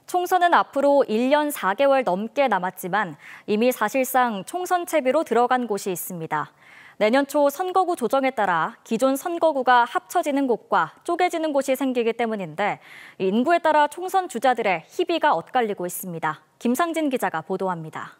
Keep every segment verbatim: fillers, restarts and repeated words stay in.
총선은 앞으로 일 년 사 개월 넘게 남았지만 이미 사실상 총선 채비로 들어간 곳이 있습니다. 내년 초 선거구 조정에 따라 기존 선거구가 합쳐지는 곳과 쪼개지는 곳이 생기기 때문인데 인구에 따라 총선 주자들의 희비가 엇갈리고 있습니다. 김상진 기자가 보도합니다.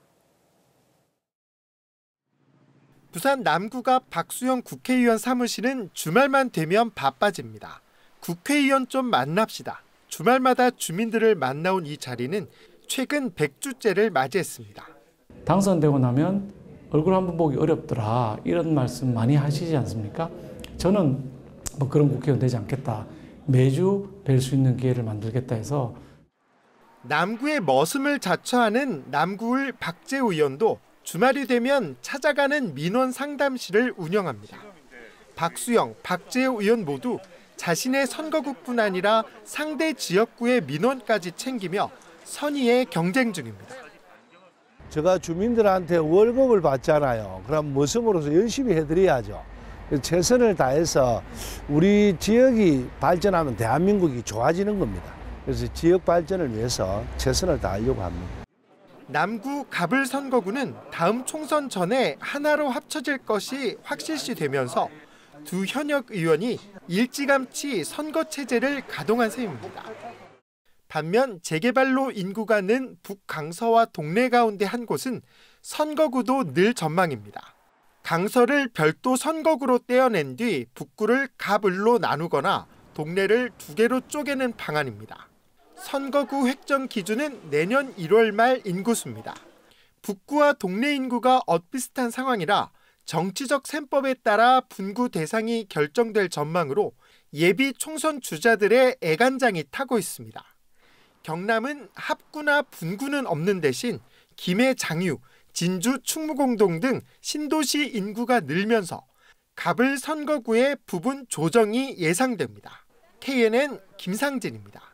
부산 남구가 박수영 국회의원 사무실은 주말만 되면 바빠집니다. 국회의원 좀 만납시다. 주말마다 주민들을 만나온 이 자리는 최근 백 주째를 맞이했습니다. 당선되고 나면 얼굴 한번 보기 어렵더라 이런 말씀 많이 하시지 않습니까? 저는 뭐 그런 국회의원 되지 않겠다. 매주 뵐 수 있는 기회를 만들겠다 해서. 남구의 머슴을 자처하는 남구을 박재우 의원도 주말이 되면 찾아가는 민원 상담실을 운영합니다. 박수영, 박재우 의원 모두 자신의 선거구뿐 아니라 상대 지역구의 민원까지 챙기며 선의의 경쟁 중입니다. 제가 주민들한테 월급을 받잖아요. 그럼 머슴으로서 열심히 해드려야죠. 최선을 다해서 우리 지역이 발전하면 대한민국이 좋아지는 겁니다. 그래서 지역 발전을 위해서 최선을 다하려고 합니다. 남구 갑을 선거구는 다음 총선 전에 하나로 합쳐질 것이 확실시되면서 두 현역 의원이 일찌감치 선거 체제를 가동한 셈입니다. 반면 재개발로 인구가 는 북강서와 동래 가운데 한 곳은 선거구도 늘 전망입니다. 강서를 별도 선거구로 떼어낸 뒤 북구를 갑을로 나누거나 동래를 두 개로 쪼개는 방안입니다. 선거구 획정 기준은 내년 일월 말 인구수입니다. 북구와 동래 인구가 엇비슷한 상황이라 정치적 셈법에 따라 분구 대상이 결정될 전망으로 예비 총선 주자들의 애간장이 타고 있습니다. 경남은 합구나 분구는 없는 대신 김해 장유, 진주 충무공동 등 신도시 인구가 늘면서 갑을 선거구의 부분 조정이 예상됩니다. 케이엔엔 김상진입니다.